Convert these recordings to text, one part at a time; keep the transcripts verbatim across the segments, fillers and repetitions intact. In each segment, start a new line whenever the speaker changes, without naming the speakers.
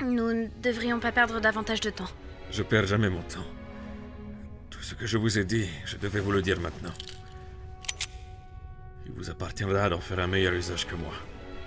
Nous ne devrions pas perdre davantage de temps.
Je perds jamais mon temps. Tout ce que je vous ai dit, je devais vous le dire maintenant. Il vous appartiendra d'en faire un meilleur usage que moi.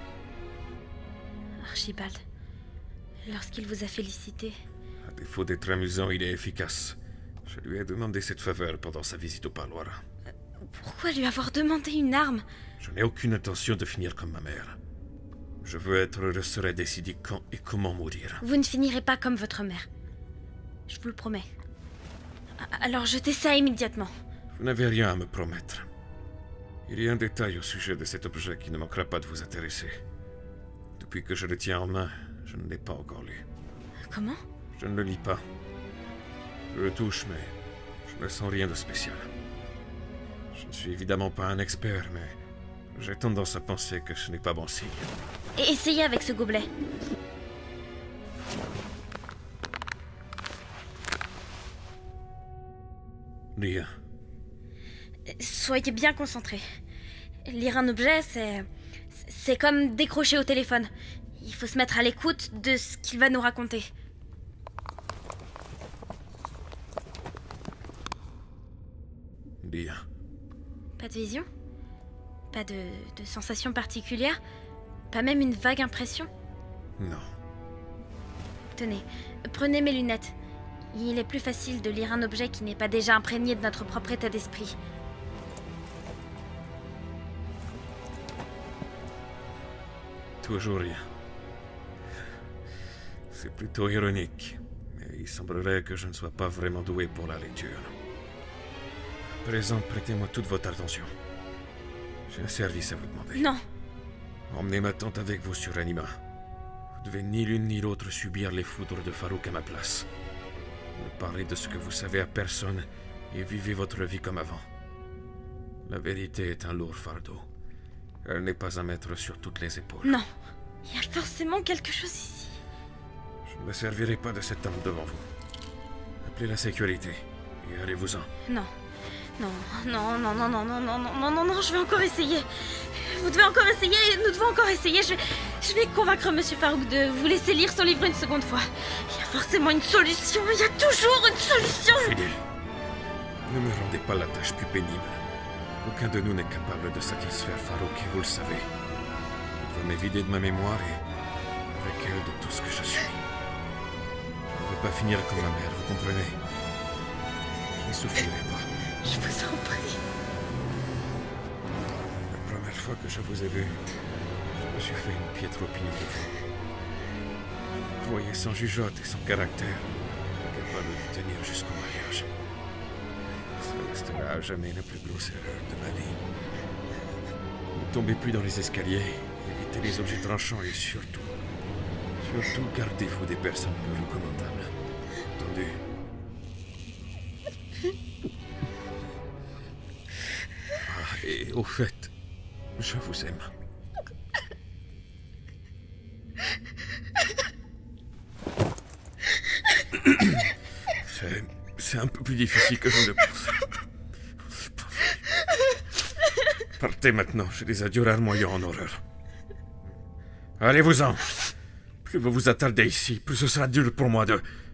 Archibald, lorsqu'il vous a félicité...
À défaut d'être amusant, il est efficace. Je lui ai demandé cette faveur pendant sa visite au parloir.
Euh, pourquoi lui avoir demandé une arme?
Je n'ai aucune intention de finir comme ma mère. Je veux être heureux, serai décider quand et comment mourir.
Vous ne finirez pas comme votre mère. Je vous le promets. Alors jetez ça immédiatement.
Vous n'avez rien à me promettre. Il y a un détail au sujet de cet objet qui ne manquera pas de vous intéresser. Depuis que je le tiens en main, je ne l'ai pas encore lu.
Comment?
Je ne le lis pas. Je le touche, mais je ne sens rien de spécial. Je ne suis évidemment pas un expert, mais j'ai tendance à penser que ce n'est pas bon signe.
Et essayez avec ce gobelet.
Rien.
Soyez bien concentrés. Lire un objet, c'est... c'est comme décrocher au téléphone. Il faut se mettre à l'écoute de ce qu'il va nous raconter.
Rien.
Pas de vision? Pas de, de sensation particulière? Pas même une vague impression?
Non.
Tenez, prenez mes lunettes. Il est plus facile de lire un objet qui n'est pas déjà imprégné de notre propre état d'esprit.
Toujours rien. C'est plutôt ironique, mais il semblerait que je ne sois pas vraiment doué pour la lecture. À présent, prêtez-moi toute votre attention. J'ai un service à vous demander.
Non.
Emmenez ma tante avec vous sur Anima. Vous devez ni l'une ni l'autre subir les foudres de Farouk à ma place. Ne parlez de ce que vous savez à personne et vivez votre vie comme avant. La vérité est un lourd fardeau. Elle n'est pas à mettre sur toutes les épaules.
Non. Il y a forcément quelque chose ici.
Je ne me servirai pas de cette arme devant vous. Appelez la sécurité et allez-vous-en.
Non. Non, non, non, non, non, non, non, non, non, non, non, je vais encore essayer. Vous devez encore essayer, nous devons encore essayer. Je, je vais convaincre Monsieur Farouk de vous laisser lire son livre une seconde fois. Il y a forcément une solution, il y a toujours une solution.
Fidèle, ne me rendez pas la tâche plus pénible. Aucun de nous n'est capable de satisfaire Farouk et vous le savez. Il va m'évider de ma mémoire et, avec elle, de tout ce que je suis. Je ne veux pas finir comme ma mère, vous comprenez? Je n'y souffrirai pas.
Je vous en prie.
La première fois que je vous ai vu, je me suis fait une piètre opinion de vous. Vous croyez sans jugeote et sans caractère, capable de tenir jusqu'au mariage. Ça restera à jamais la plus grosse erreur de ma vie. Ne tombez plus dans les escaliers, évitez les objets tranchants et surtout, surtout gardez-vous des personnes peu recommandables. Entendu? Ah, et au fait, je vous aime. C'est... c'est un peu plus difficile que je ne le pensais. Partez maintenant, j'ai des adieux larmoyants en horreur. Allez-vous-en. Plus vous vous attardez ici, plus ce sera dur pour moi de...